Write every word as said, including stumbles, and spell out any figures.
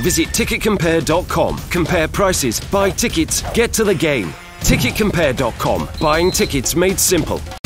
Visit ticket compare dot com. Compare prices, buy tickets, get to the game. ticket compare dot com. Buying tickets made simple.